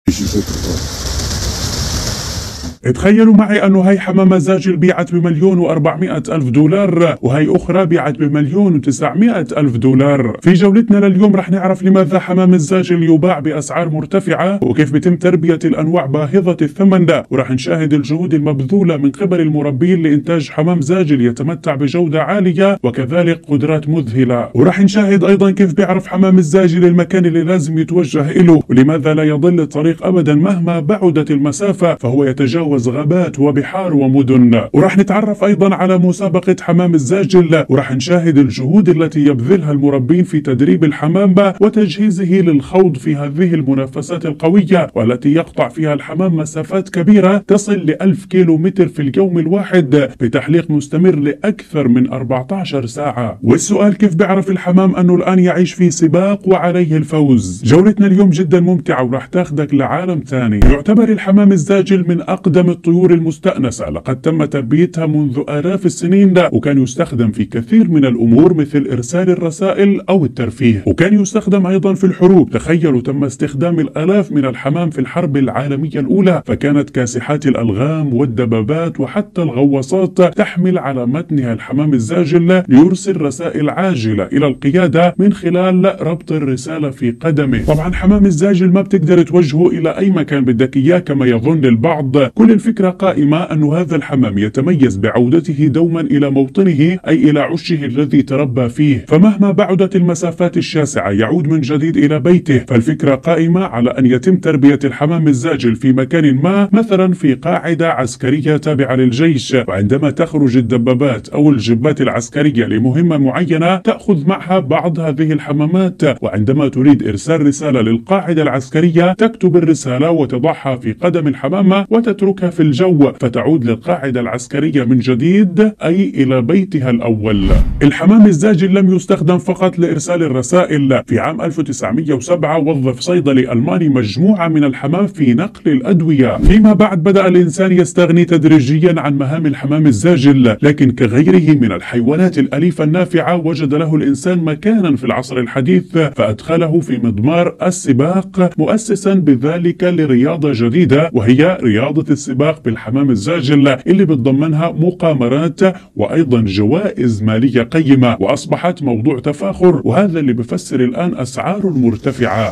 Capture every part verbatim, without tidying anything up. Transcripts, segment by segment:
تخيلوا معي انه هاي حمامة زاجل بيعت بمليون واربعمائة الف دولار، وهي اخرى بيعت بمليون وتسعمائة الف دولار. في جولتنا لليوم رح نعرف لماذا حمام الزاجل يباع باسعار مرتفعة، وكيف بيتم تربية الانواع باهظة الثمن ده، ورح نشاهد الجهود المبذولة من قبل المربين لانتاج حمام زاجل يتمتع بجودة عالية وكذلك قدرات مذهلة. ورح نشاهد ايضا كيف بيعرف حمام الزاجل المكان اللي لازم يتوجه له، ولماذا لا يضل الطريق ابدا مهما بعدت المسافة، فهو يتجاوز غابات وبحار ومدن. ورح نتعرف ايضا على مسابقة حمام الزاجل، ورح نشاهد الجهود التي يبذلها المربين في تدريب الحمام وتجهيزه للخوض في هذه المنافسات القوية، والتي يقطع فيها الحمام مسافات كبيرة تصل لألف كيلو متر في اليوم الواحد بتحليق مستمر لأكثر من أربعة عشر ساعة. والسؤال كيف بيعرف الحمام أنه الآن يعيش في سباق وعليه الفوز؟ جولتنا اليوم جدا ممتعة ورح تاخدك لعالم ثاني. يعتبر الحمام الزاجل من أقدم الطيور المستأنسة، لقد تم تربيتها منذ آلاف السنين، وكان يستخدم في كثير من الأمور مثل إرسال الرسائل أو الترفيه، وكان يستخدم أيضا في الحروب. تخيلوا تم استخدام الآلاف من الحمام في الحرب العالمية الأولى، فكانت كاسحات الألغام والدبابات وحتى الغواصات تحمل على متنها الحمام الزاجل ليرسل رسائل عاجلة إلى القيادة من خلال ربط الرسالة في قدمه. طبعا حمام الزاجل ما بتقدر توجهه إلى أي مكان بدك إياه كما يظن البعض. كل الفكرة قائمة أن هذا الحمام يتميز بعودته دوما إلى موطنه، أي إلى عشه الذي تربى فيه، فمهما بعدت المسافات الشاسعة يعود من جديد إلى بيته. فالفكرة قائمة على أن يتم تربية الحمام الزاجل في مكان ما، مثلا في قاعدة عسكرية تابعة للجيش، وعندما تخرج الدبابات أو الجبات العسكرية لمهمة معينة تأخذ معها بعض هذه الحمامات، وعندما تريد إرسال رسالة للقاعدة العسكرية تكتب الرسالة وتضعها في قدم الحمامة وتتركها في الجو، فتعود للقاعدة العسكرية من جديد، أي إلى بيتها الأول. الحمام الزاجل لم يستخدم فقط لإرسال الرسائل. في عام ألف وتسعمائة وسبعة وظف صيدلي ألماني مجموعة من الحمام في نقل الأدوية. فيما بعد بدأ الإنسان يستغني تدريجيا عن مهام الحمام الزاجل، لكن كغيره من الحيوانات الأليفة النافعة وجد له الإنسان مكانا في العصر الحديث، فأدخله في مضمار السباق، مؤسسا بذلك لرياضة جديدة وهي رياضة السباق بالحمام الزاجل، اللي بتضمنها مقامرات وأيضا جوائز مالية قيمة، وأصبحت موضوع تفاخر، وهذا اللي بفسر الآن أسعار مرتفعة.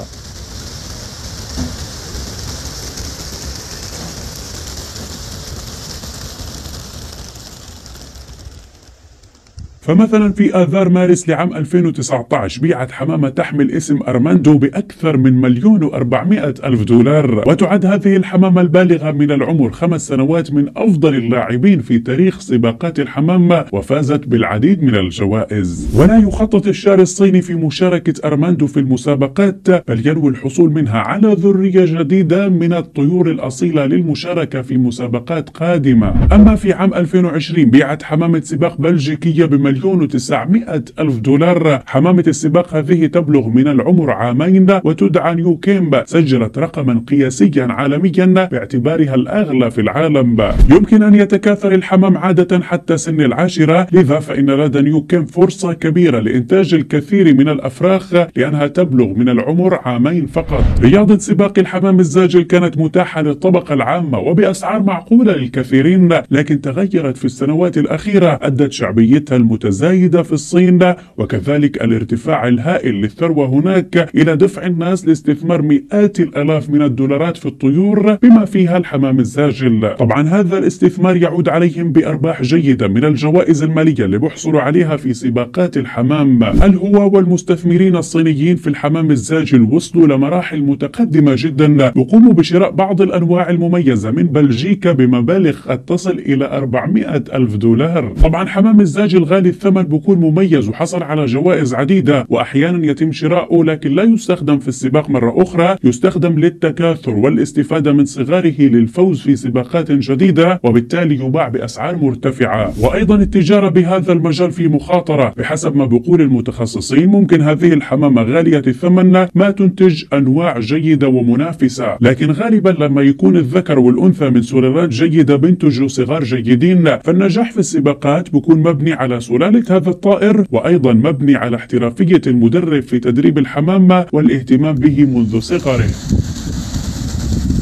فمثلا في آذار مارس لعام ألفين وتسعة عشر بيعت حمامة تحمل اسم أرماندو بأكثر من مليون وأربعمائة ألف دولار، وتعد هذه الحمامة البالغة من العمر خمس سنوات من أفضل اللاعبين في تاريخ سباقات الحمامة، وفازت بالعديد من الجوائز. ولا يخطط الشارع الصيني في مشاركة أرماندو في المسابقات، بل ينوي الحصول منها على ذرية جديدة من الطيور الأصيلة للمشاركة في مسابقات قادمة. أما في عام ألفين وعشرين بيعت حمامة سباق بلجيكية بمليون مليون وتسعمائة ألف دولار. حمامة السباق هذه تبلغ من العمر عامين وتدعى نيو كيمب، سجلت رقما قياسيا عالميا باعتبارها الأغلى في العالم. يمكن أن يتكاثر الحمام عادة حتى سن العاشرة، لذا فإن لدى نيو كيمب فرصة كبيرة لإنتاج الكثير من الأفراخ لأنها تبلغ من العمر عامين فقط. رياضة سباق الحمام الزاجل كانت متاحة للطبقة العامة وبأسعار معقولة للكثيرين، لكن تغيرت في السنوات الأخيرة أدت شعبيتها المتزايدة في الصين وكذلك الارتفاع الهائل للثروة هناك إلى دفع الناس لاستثمار مئات الآلاف من الدولارات في الطيور بما فيها الحمام الزاجل. طبعا هذا الاستثمار يعود عليهم بأرباح جيدة من الجوائز المالية اللي بيحصلوا عليها في سباقات الحمام. هل هو والمستثمرين الصينيين في الحمام الزاجل وصلوا لمراحل متقدمة جدا، وقوموا بشراء بعض الأنواع المميزة من بلجيكا بمبالغ قد تصل إلى أربعمائة ألف دولار. طبعا حمام الزاجل غالي الثمن بيكون مميز وحصل على جوائز عديدة، وأحيانا يتم شراؤه لكن لا يستخدم في السباق مرة أخرى، يستخدم للتكاثر والاستفادة من صغاره للفوز في سباقات جديدة، وبالتالي يباع بأسعار مرتفعة. وأيضا التجارة بهذا المجال في مخاطرة، بحسب ما بيقول المتخصصين ممكن هذه الحمامة غالية الثمن ما تنتج أنواع جيدة ومنافسة، لكن غالبا لما يكون الذكر والأنثى من سلالات جيدة بينتجوا صغار جيدين، فالنجاح في السباقات بيكون مبني على سلالة هذا الطائر، وأيضا مبني على احترافية المدرب في تدريب الحمامة والاهتمام به منذ صغره.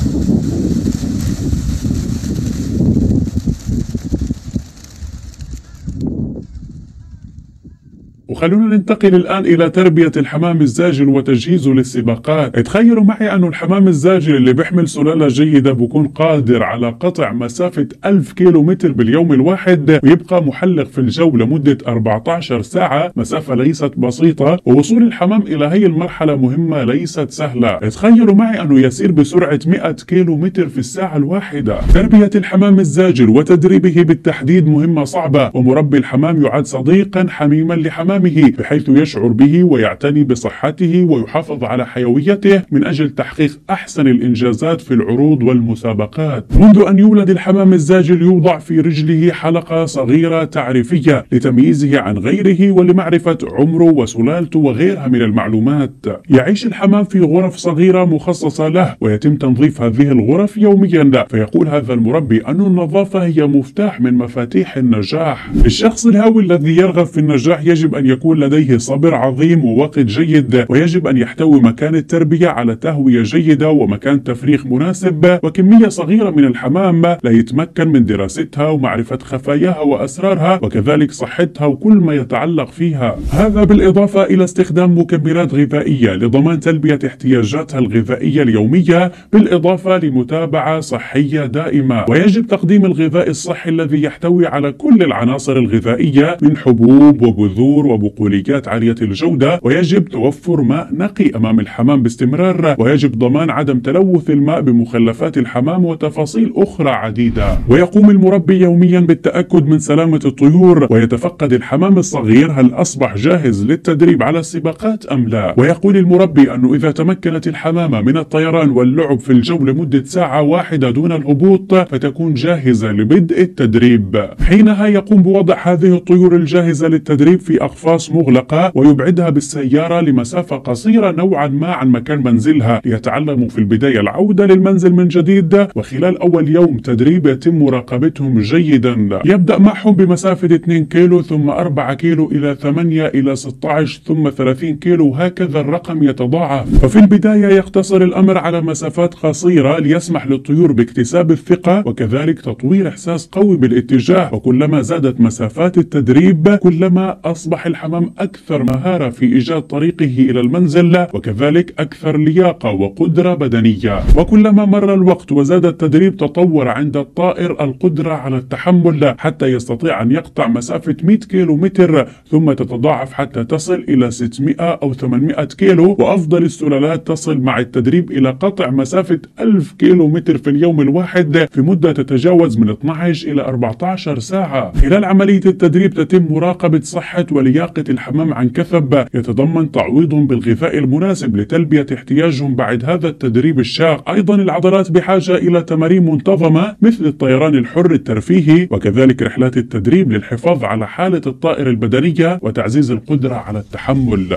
وخلونا ننتقل الآن إلى تربية الحمام الزاجل وتجهيزه للسباقات. تخيلوا معي أنه الحمام الزاجل اللي بيحمل سلالة جيدة بكون قادر على قطع مسافة ألف كيلو متر باليوم الواحد ويبقى محلق في الجو لمدة أربعة عشر ساعة، مسافة ليست بسيطة، ووصول الحمام إلى هي المرحلة مهمة ليست سهلة. تخيلوا معي أنه يسير بسرعة مئة كيلو متر في الساعة الواحدة. تربية الحمام الزاجل وتدريبه بالتحديد مهمة صعبة، ومربي الحمام يعد صديقا حميما لحمامه بحيث يشعر به ويعتني بصحته ويحافظ على حيويته من أجل تحقيق أحسن الإنجازات في العروض والمسابقات. منذ أن يولد الحمام الزاجل يوضع في رجله حلقة صغيرة تعريفية لتمييزه عن غيره ولمعرفة عمره وسلالته وغيرها من المعلومات. يعيش الحمام في غرف صغيرة مخصصة له ويتم تنظيف هذه الغرف يوميا، فيقول هذا المربي أن النظافة هي مفتاح من مفاتيح النجاح. الشخص الهاوي الذي يرغب في النجاح يجب أن يكون لديه صبر عظيم ووقت جيد، ويجب أن يحتوي مكان التربية على تهوية جيدة ومكان تفريغ مناسب وكمية صغيرة من الحمام لا يتمكن من دراستها ومعرفة خفاياها وأسرارها وكذلك صحتها وكل ما يتعلق فيها. هذا بالإضافة إلى استخدام مكملات غذائية لضمان تلبية احتياجاتها الغذائية اليومية، بالإضافة لمتابعة صحية دائمة. ويجب تقديم الغذاء الصحي الذي يحتوي على كل العناصر الغذائية من حبوب وبذور وبقوليات عالية الجودة، ويجب توفر ماء نقي أمام الحمام باستمرار، ويجب ضمان عدم تلوث الماء بمخلفات الحمام وتفاصيل أخرى عديدة. ويقوم المربي يوميا بالتأكد من سلامة الطيور ويتفقد الحمام الصغير هل أصبح جاهز للتدريب على السباقات أم لا. ويقول المربي أنه إذا تمكنت الحمامة من الطيران واللعب في الجو لمدة ساعة واحدة دون الهبوط فتكون جاهزة لبدء التدريب. حينها يقوم بوضع هذه الطيور الجاهزة للتدريب في أقفاص مغلقة ويبعدها بالسيارة لمسافة قصيرة نوعا ما عن مكان منزلها ليتعلموا في البداية العودة للمنزل من جديد، وخلال أول يوم تدريب يتم مراقبتهم جيدا. يبدأ معهم بمسافة اثنين كيلو ثم أربعة كيلو إلى ثمانية إلى ستة عشر ثم ثلاثين كيلو، وهكذا الرقم يتضاعف. ففي البداية يقتصر الأمر على مسافات قصيرة ليسمح للطيور باكتساب الثقة وكذلك تطوير إحساس قوي بالاتجاه، وكلما زادت مسافات التدريب كلما أصبح الحمام أكثر مهارة في إيجاد طريقه إلى المنزل وكذلك أكثر لياقة وقدرة بدنية. وكلما مر الوقت وزاد التدريب تطور عند الطائر القدرة على التحمل حتى يستطيع أن يقطع مسافة مئة كيلو متر ثم تتضاعف حتى تصل إلى ستمئة أو ثمانمئة كيلو، وأفضل السلالات تصل مع التدريب إلى قطع مسافة ألف كيلو متر في اليوم الواحد في مدة تتجاوز من اثني عشر إلى أربعة عشر ساعة. خلال عملية التدريب تتم مراقبة صحة ولياقة الحمام عن كثب، يتضمن تعويضهم بالغذاء المناسب لتلبية احتياجهم بعد هذا التدريب الشاق. أيضا العضلات بحاجة إلى تمارين منتظمة مثل الطيران الحر الترفيهي وكذلك رحلات التدريب للحفاظ على حالة الطائر البدنية وتعزيز القدرة على التحمل.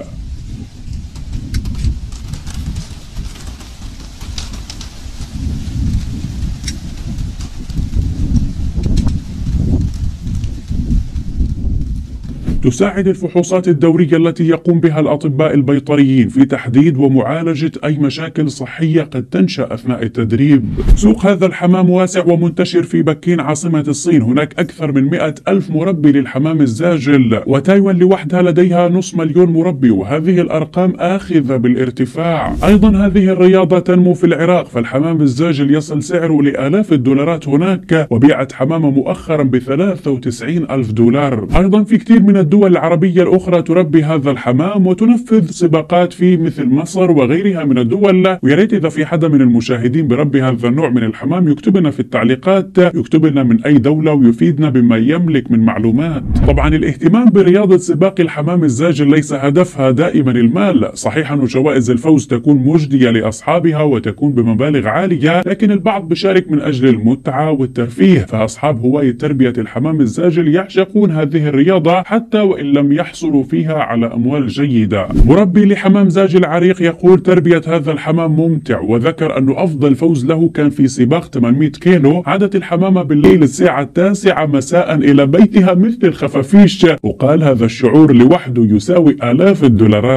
تساعد الفحوصات الدورية التي يقوم بها الأطباء البيطريين في تحديد ومعالجة أي مشاكل صحية قد تنشأ أثناء التدريب. سوق هذا الحمام واسع ومنتشر في بكين عاصمة الصين، هناك أكثر من مئة ألف مربي للحمام الزاجل، وتايوان لوحدها لديها نصف مليون مربي، وهذه الأرقام آخذة بالارتفاع. أيضا هذه الرياضة تنمو في العراق، فالحمام الزاجل يصل سعره لآلاف الدولارات هناك، وبيعت حمامة مؤخرا بثلاثة وتسعين ألف دولار. أيضا في كثير من الدول العربية الأخرى تربي هذا الحمام وتنفذ سباقات فيه مثل مصر وغيرها من الدول. ويا ريت إذا في حدا من المشاهدين بربي هذا النوع من الحمام يكتب لنا في التعليقات، يكتب لنا من أي دولة ويفيدنا بما يملك من معلومات. طبعا الاهتمام برياضة سباق الحمام الزاجل ليس هدفها دائما المال، صحيح أن جوائز الفوز تكون مجدية لأصحابها وتكون بمبالغ عالية، لكن البعض بشارك من أجل المتعة والترفيه. فأصحاب هواية تربية الحمام الزاجل يعشقون هذه الرياضة حتى وإن لم يحصلوا فيها على أموال جيدة. مربي لحمام زاجل عريق يقول تربية هذا الحمام ممتع، وذكر أنه أفضل فوز له كان في سباق ثمانمئة كيلو. عادت الحمامة بالليل الساعة التاسعة مساء إلى بيتها مثل الخفافيش، وقال هذا الشعور لوحده يساوي آلاف الدولارات.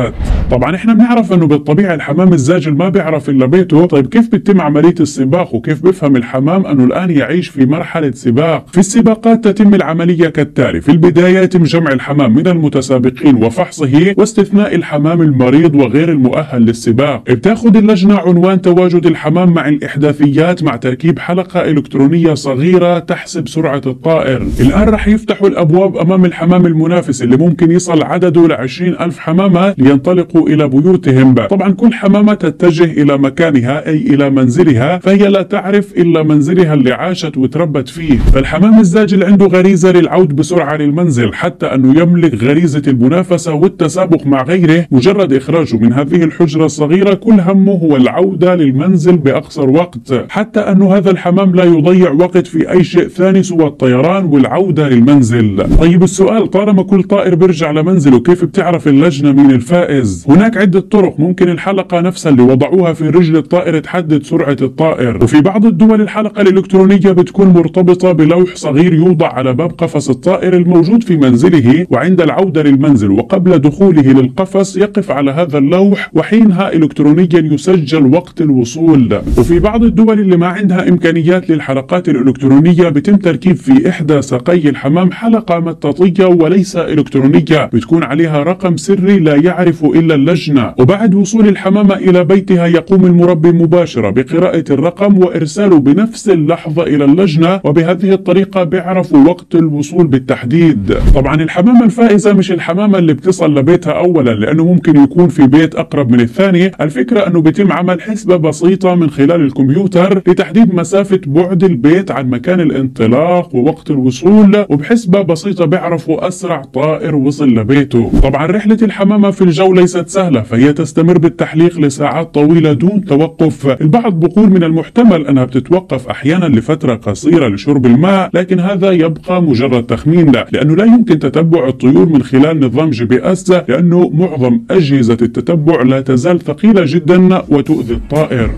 طبعا احنا بنعرف انه بالطبيعة الحمام الزاجل ما بيعرف الا بيته. طيب كيف بتتم عملية السباق وكيف بيفهم الحمام انه الان يعيش في مرحلة سباق؟ في السباقات تتم العملية كالتالي: في البداية يتم جمع الحمام من المتسابقين وفحصه واستثناء الحمام المريض وغير المؤهل للسباق. بتاخذ اللجنة عنوان تواجد الحمام مع الإحداثيات مع تركيب حلقة إلكترونية صغيرة تحسب سرعة الطائر. الآن رح يفتحوا الأبواب أمام الحمام المنافس اللي ممكن يصل عدده لعشرين ألف حمامة لينطلقوا إلى بيوتهم. طبعا كل حمامة تتجه إلى مكانها أي إلى منزلها، فهي لا تعرف إلا منزلها اللي عاشت وتربت فيه. فالحمام الزاجل عنده غريزة للعود بسرعة للمنزل، حتى أنه يملك غريزة المنافسة والتسابق مع غيره. مجرد إخراجه من هذه الحجرة الصغيرة كل همه هو العودة للمنزل بأقصر وقت، حتى أنه هذا الحمام لا يضيع وقت في أي شيء ثاني سوى الطيران والعودة للمنزل. طيب السؤال: طالما كل طائر بيرجع لمنزله كيف بتعرف اللجنة مين الفائز؟ هناك عدة طرق. ممكن الحلقة نفسها اللي وضعوها في رجل الطائر تحدد سرعة الطائر، وفي بعض الدول الحلقة الإلكترونية بتكون مرتبطة بلوح صغير يوضع على باب قفص الطائر الموجود في منزله، وعند العودة للمنزل وقبل دخوله للقفص يقف على هذا اللوح وحينها إلكترونيا يسجل وقت الوصول. وفي بعض الدول اللي ما عندها إمكانيات للحلقات الإلكترونية بيتم تركيب في إحدى ساقي الحمام حلقة مطاطية وليس إلكترونية بتكون عليها رقم سري لا يعرف إلا اللجنة، وبعد وصول الحمامة إلى بيتها يقوم المربي مباشرة بقراءة الرقم وإرساله بنفس اللحظة إلى اللجنة، وبهذه الطريقة بيعرفوا وقت الوصول بالتحديد. طبعا الحمامة الفائزة مش الحمامة اللي بتصل لبيتها أولا، لأنه ممكن يكون في بيت أقرب من الثاني. الفكرة أنه بيتم عمل حسبة بسيطة من خلال الكمبيوتر لتحديد مسافة بعد البيت عن مكان الانطلاق ووقت الوصول، وبحسبة بسيطة بيعرفوا أسرع طائر وصل لبيته. طبعا رحلة الحمامة في الجو ليست سهلة، فهي تستمر بالتحليق لساعات طويلة دون توقف. البعض بيقول من المحتمل أنها بتتوقف أحيانا لفترة قصيرة لشرب الماء، لكن هذا يبقى مجرد تخمين، لا لأنه لا يمكن تتبع الطيور من خلال نظام جي بي اس، لأنه معظم أجهزة التتبع لا تزال ثقيلة جدا وتؤذي الطائر.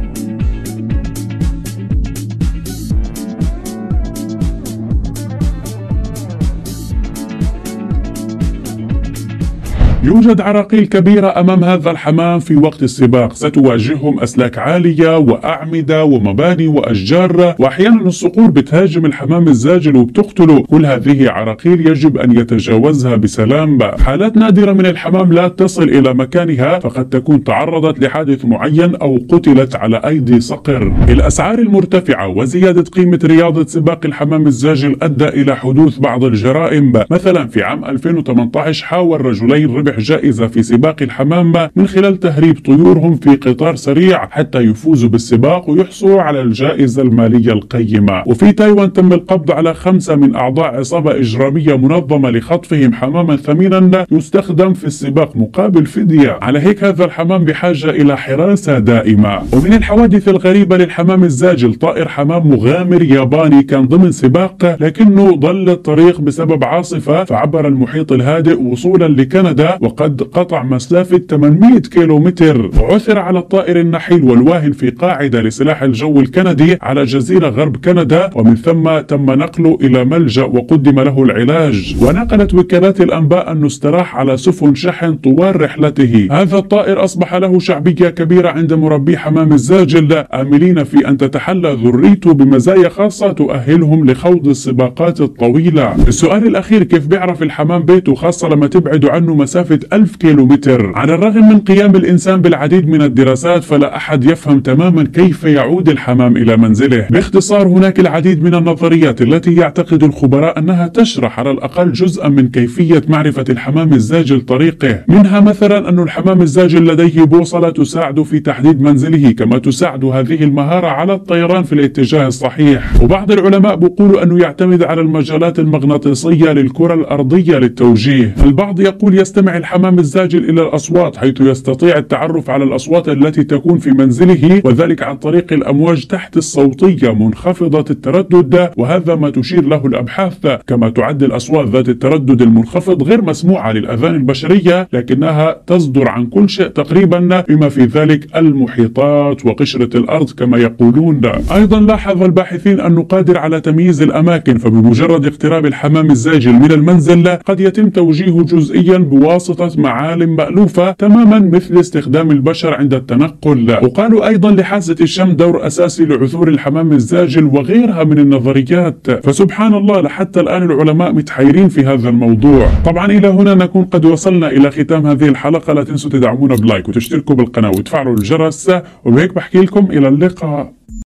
يوجد عراقيل كبيرة أمام هذا الحمام في وقت السباق، ستواجههم أسلاك عالية وأعمدة ومباني وأشجار، وأحيانا الصقور بتهاجم الحمام الزاجل وبتقتله. كل هذه عراقيل يجب أن يتجاوزها بسلام. حالات نادرة من الحمام لا تصل إلى مكانها، فقد تكون تعرضت لحادث معين أو قتلت على أيدي صقر. الأسعار المرتفعة وزيادة قيمة رياضة سباق الحمام الزاجل أدى إلى حدوث بعض الجرائم. مثلا في عام ألفين وثمانية عشر حاول رجلين ربح جائزة في سباق الحمام من خلال تهريب طيورهم في قطار سريع حتى يفوزوا بالسباق ويحصلوا على الجائزة المالية القيمة. وفي تايوان تم القبض على خمسة من أعضاء عصابة إجرامية منظمة لخطفهم حماما ثمينا يستخدم في السباق مقابل فدية. على هيك هذا الحمام بحاجة إلى حراسة دائمة. ومن الحوادث الغريبة للحمام الزاجل طائر حمام مغامر ياباني كان ضمن سباق، لكنه ضل الطريق بسبب عاصفة فعبر المحيط الهادئ وصولا لكندا، وقد قطع مسافة ثمانمئة كيلومتر. عثر على الطائر النحيل والواهن في قاعدة لسلاح الجو الكندي على جزيرة غرب كندا، ومن ثم تم نقله إلى ملجأ وقدم له العلاج. ونقلت وكالات الأنباء أنه استراح على سفن شحن طوال رحلته. هذا الطائر أصبح له شعبية كبيرة عند مربي حمام الزاجل، آملين في أن تتحلى ذريته بمزايا خاصة تؤهلهم لخوض السباقات الطويلة. السؤال الأخير: كيف بيعرف الحمام بيته خاصة لما تبعد عنه مسافة ألف كيلومتر؟ على الرغم من قيام الإنسان بالعديد من الدراسات فلا أحد يفهم تماما كيف يعود الحمام إلى منزله. باختصار هناك العديد من النظريات التي يعتقد الخبراء أنها تشرح على الأقل جزءا من كيفية معرفة الحمام الزاجل طريقه. منها مثلا أن الحمام الزاجل لديه بوصلة تساعد في تحديد منزله، كما تساعد هذه المهارة على الطيران في الاتجاه الصحيح. وبعض العلماء بيقولوا أنه يعتمد على المجالات المغناطيسية للكرة الأرضية للتوجيه. البعض يقول يستمع الحمام الزاجل إلى الأصوات، حيث يستطيع التعرف على الأصوات التي تكون في منزله، وذلك عن طريق الأمواج تحت الصوتية منخفضة التردد، وهذا ما تشير له الأبحاث. كما تعد الأصوات ذات التردد المنخفض غير مسموعة للأذان البشرية، لكنها تصدر عن كل شيء تقريبا بما في ذلك المحيطات وقشرة الأرض كما يقولون. أيضا لاحظ الباحثين أنه قادر على تمييز الأماكن، فبمجرد اقتراب الحمام الزاجل من المنزل قد يتم توجيهه جزئيا بواسطة بواسطة معالم مألوفة تماما مثل استخدام البشر عند التنقل. وقالوا أيضا لحاسة الشم دور أساسي لعثور الحمام الزاجل وغيرها من النظريات. فسبحان الله لحتى الآن العلماء متحيرين في هذا الموضوع. طبعا إلى هنا نكون قد وصلنا إلى ختام هذه الحلقة. لا تنسوا تدعمونا بلايك وتشتركوا بالقناة وتفعلوا الجرس، وبهيك بحكي لكم إلى اللقاء.